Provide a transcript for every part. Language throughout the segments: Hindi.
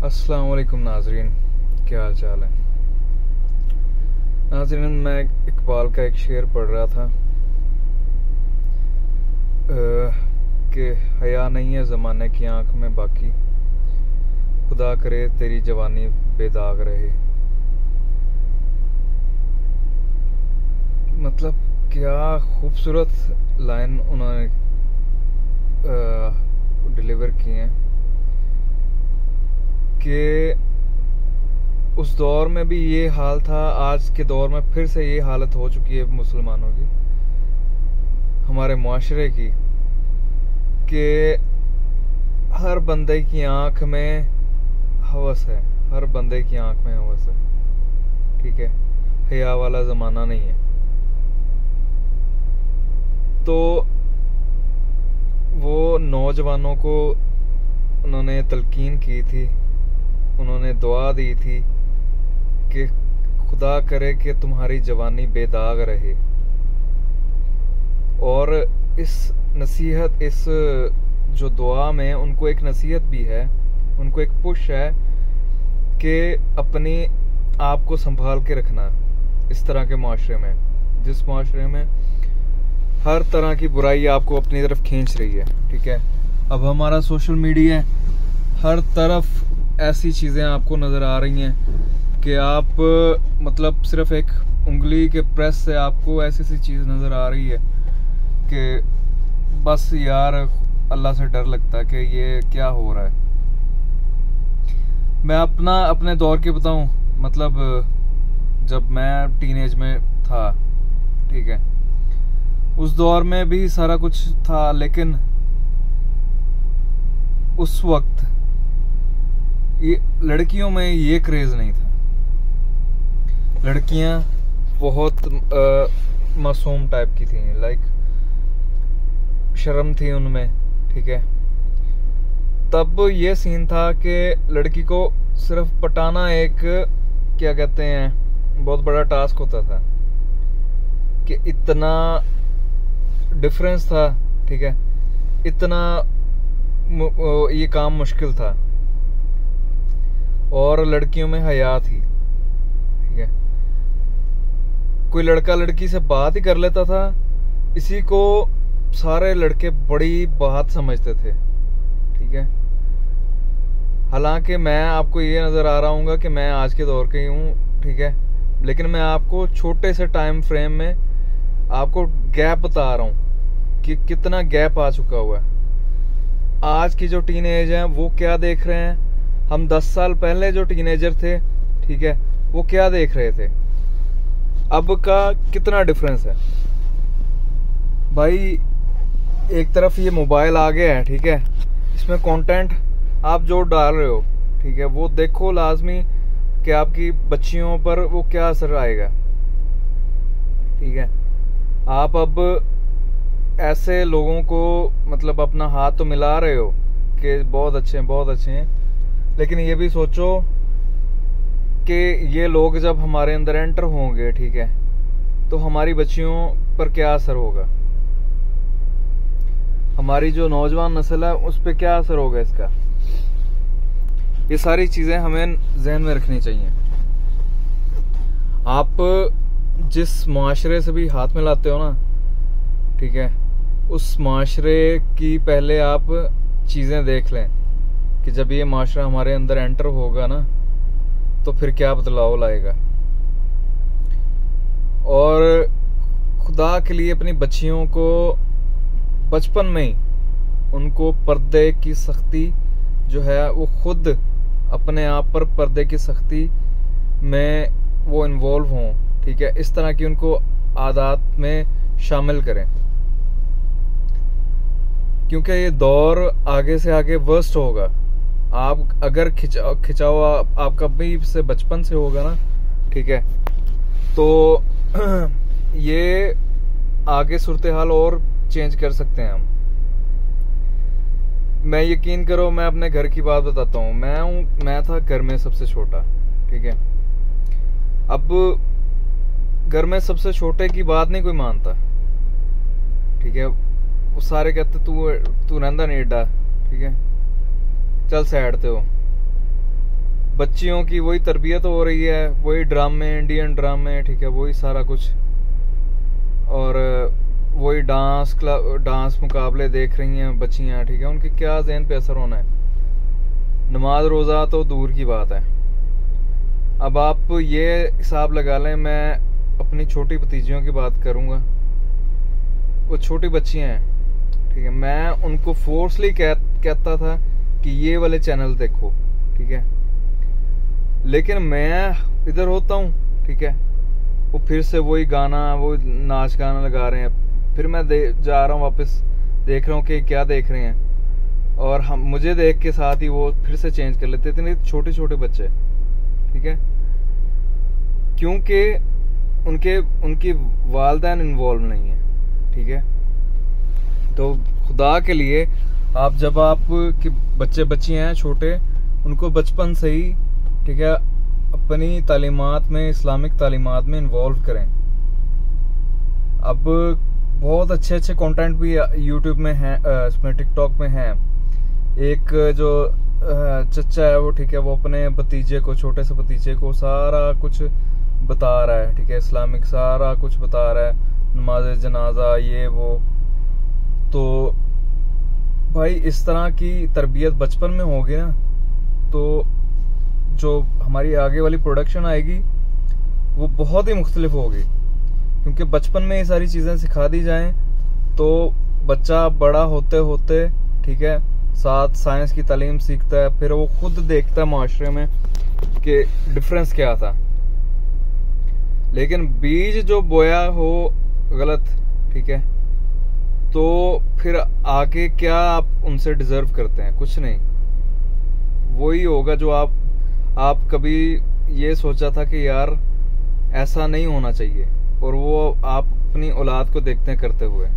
अस्सलाम वालेकुम नाजरीन, क्या हाल चाल है नाजरीन। मैं इकबाल का एक शेर पढ़ रहा था कि हया नहीं है ज़माने की आंख में, बाकी खुदा करे तेरी जवानी बेदाग रहे। मतलब क्या खूबसूरत लाइन उन्होंने डिलीवर की हैं कि उस दौर में भी ये हाल था, आज के दौर में फिर से ये हालत हो चुकी है मुसलमानों की, हमारे मुआशरे की, कि हर बंदे की आंख में हवस है, हर बंदे की आंख में हवस है। ठीक है, हया वाला ज़माना नहीं है। तो वो नौजवानों को उन्होंने तलकीन की थी, उन्होंने दुआ दी थी कि खुदा करे कि तुम्हारी जवानी बेदाग रहे। और इस नसीहत, इस जो दुआ में उनको एक नसीहत भी है, उनको एक पुश है कि अपनी आप को संभाल के रखना। इस तरह के माशरे में, जिस माशरे में हर तरह की बुराई आपको अपनी तरफ खींच रही है। ठीक है, अब हमारा सोशल मीडिया, हर तरफ ऐसी चीज़ें आपको नज़र आ रही हैं कि आप मतलब सिर्फ एक उंगली के प्रेस से आपको ऐसी सी चीज़ नज़र आ रही है कि बस यार अल्लाह से डर लगता है कि ये क्या हो रहा है। मैं अपने दौर की बताऊं, मतलब जब मैं टीनेज में था, ठीक है, उस दौर में भी सारा कुछ था, लेकिन उस वक्त ये लड़कियों में ये क्रेज नहीं था। लड़कियां बहुत मासूम टाइप की थी, लाइक शर्म थी उनमें। ठीक है, तब ये सीन था कि लड़की को सिर्फ पटाना एक, क्या कहते हैं, बहुत बड़ा टास्क होता था, कि इतना डिफरेंस था। ठीक है, इतना ये काम मुश्किल था, और लड़कियों में हया थी। ठीक है, कोई लड़का लड़की से बात ही कर लेता था, इसी को सारे लड़के बड़ी बात समझते थे। ठीक है, हालांकि मैं आपको ये नजर आ रहा हूँ कि मैं आज के दौर का ही हूँ। ठीक है, लेकिन मैं आपको छोटे से टाइम फ्रेम में आपको गैप बता रहा हूँ कि कितना गैप आ चुका हुआ है। आज की जो टीनेज है वो क्या देख रहे हैं, हम 10 साल पहले जो टीनेजर थे, ठीक है, वो क्या देख रहे थे, अब का कितना डिफरेंस है भाई। एक तरफ ये मोबाइल आ गया है, ठीक है, इसमें कंटेंट आप जो डाल रहे हो, ठीक है, वो देखो लाजमी कि आपकी बच्चियों पर वो क्या असर आएगा। ठीक है, आप अब ऐसे लोगों को मतलब अपना हाथ तो मिला रहे हो कि बहुत अच्छे हैं, बहुत अच्छे हैं, लेकिन ये भी सोचो कि ये लोग जब हमारे अंदर एंटर होंगे, ठीक है, तो हमारी बच्चियों पर क्या असर होगा, हमारी जो नौजवान नस्ल है उस पर क्या असर होगा इसका। ये सारी चीजें हमें जहन में रखनी चाहिए। आप जिस माशरे से भी हाथ मिलाते हो ना, ठीक है, उस माशरे की पहले आप चीजें देख लें कि जब ये माशरा हमारे अंदर एंटर होगा ना, तो फिर क्या बदलाव लाएगा। और खुदा के लिए अपनी बच्चियों को बचपन में ही उनको पर्दे की सख्ती जो है वो खुद अपने आप पर पर्दे की सख्ती में वो इन्वॉल्व हों। ठीक है, इस तरह की उनको आदत में शामिल करें, क्योंकि ये दौर आगे से आगे वर्स्ट होगा। आप अगर खिंचाव आपका भी से बचपन से होगा ना, ठीक है, तो ये आगे सूरत हाल और चेंज कर सकते हैं हम। मैं यकीन करो, मैं अपने घर की बात बताता हूँ। मैं था घर में सबसे छोटा। ठीक है, अब घर में सबसे छोटे की बात नहीं कोई मानता। ठीक है, वो सारे कहते तू रहंदा नहीं एडा, ठीक है, चल साइड ते हो। बच्चियों की वही तरबियत हो रही है, वही ड्रामे, इंडियन ड्रामे, ठीक है, वही सारा कुछ, और वही डांस मुकाबले देख रही हैं बच्चियां, ठीक है। उनके क्या ज़हन पे असर होना है, नमाज रोज़ा तो दूर की बात है। अब आप ये हिसाब लगा लें, मैं अपनी छोटी भतीजियों की बात करूंगा, वो छोटी बच्चियां हैं, ठीक है, मैं उनको फोर्सली कहता था कि ये वाले चैनल देखो, ठीक है, लेकिन मैं इधर होता हूँ, ठीक है, वो फिर से वही गाना, वो नाच गाना लगा रहे हैं, फिर मैं जा रहा हूँ वापस, देख रहा हूँ कि क्या देख रहे हैं, और हम मुझे देख के साथ ही वो फिर से चेंज कर लेते, इतने छोटे छोटे बच्चे, ठीक है, क्योंकि उनकी वालिदैन इन्वॉल्व नहीं है, ठीक है। तो खुदा के लिए आप जब आप कि बच्चियां हैं छोटे, उनको बचपन से ही, ठीक है, अपनी तालीमात में, इस्लामिक तालीमात में इन्वॉल्व करें। अब बहुत अच्छे अच्छे कंटेंट भी यूट्यूब में हैं, इसमें टिकटॉक में हैं। एक जो चचा है वो, ठीक है, वो अपने भतीजे को, छोटे से भतीजे को सारा कुछ बता रहा है, ठीक है, इस्लामिक सारा कुछ बता रहा है, नमाज जनाजा, ये वो। तो भाई इस तरह की तरबियत बचपन में होगी ना, तो जो हमारी आगे वाली प्रोडक्शन आएगी वो बहुत ही मुख्तलिफ होगी, क्योंकि बचपन में ये सारी चीज़ें सिखा दी जाएं तो बच्चा बड़ा होते होते, ठीक है, साथ साइंस की तालीम सीखता है, फिर वो खुद देखता है माशरे में कि डिफरेंस क्या था। लेकिन बीज जो बोया हो गलत, ठीक है, तो फिर आगे क्या आप उनसे डिजर्व करते हैं? कुछ नहीं। वही होगा जो आप कभी ये सोचा था कि यार ऐसा नहीं होना चाहिए, और वो आप अपनी औलाद को देखते हैं करते हुए।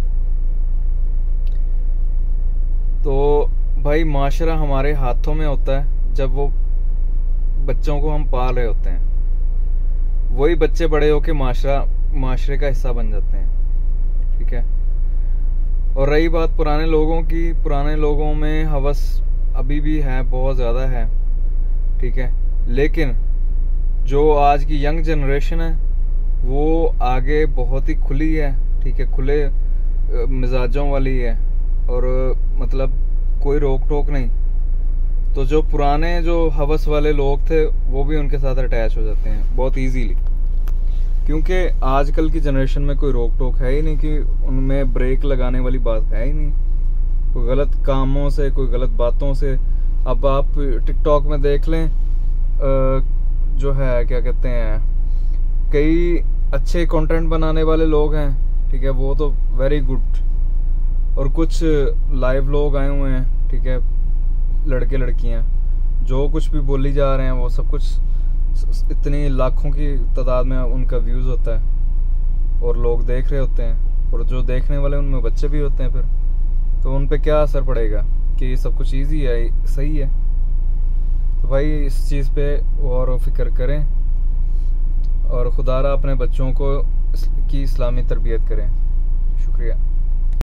तो भाई माशरा हमारे हाथों में होता है जब वो बच्चों को हम पाल रहे होते हैं, वही बच्चे बड़े होके माशरे का हिस्सा बन जाते हैं, ठीक है। और रही बात पुराने लोगों की, पुराने लोगों में हवस अभी भी है, बहुत ज़्यादा है, ठीक है, लेकिन जो आज की यंग जनरेशन है वो आगे बहुत ही खुली है, ठीक है, खुले मिजाजों वाली है, और मतलब कोई रोक टोक नहीं। तो जो पुराने जो हवस वाले लोग थे वो भी उनके साथ अटैच हो जाते हैं बहुत इजीली, क्योंकि आजकल की जनरेशन में कोई रोक टोक है ही नहीं, कि उनमें ब्रेक लगाने वाली बात है ही नहीं, कोई गलत कामों से, कोई गलत बातों से। अब आप टिकटॉक में देख लें, जो है क्या कहते हैं, कई अच्छे कंटेंट बनाने वाले लोग हैं, ठीक है, वो तो वेरी गुड, और कुछ लाइव लोग आए हुए हैं, ठीक है, लड़के लड़कियां, जो कुछ भी बोली जा रहे हैं वो सब कुछ इतनी लाखों की तादाद में उनका व्यूज होता है, और लोग देख रहे होते हैं, और जो देखने वाले उनमें बच्चे भी होते हैं, फिर तो उन पे क्या असर पड़ेगा कि ये सब कुछ ईजी है, सही है। तो भाई इस चीज़ पे गौर फिक्र करें, और खुदारा अपने बच्चों को की इस्लामी तरबियत करें। शुक्रिया।